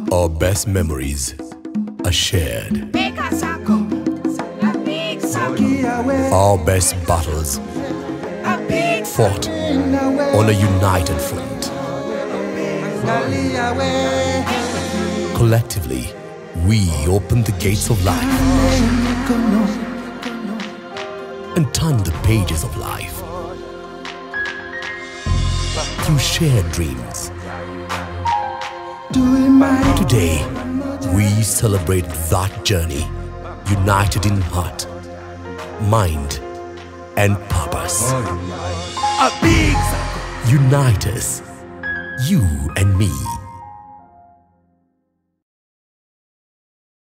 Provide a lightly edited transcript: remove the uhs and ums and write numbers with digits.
Our best memories are shared. Our best battles fought on a united front. Collectively, we opened the gates of life and turned the pages of life through shared dreams. Today, we celebrate that journey, united in heart, mind, and purpose. Unaitas, you and me.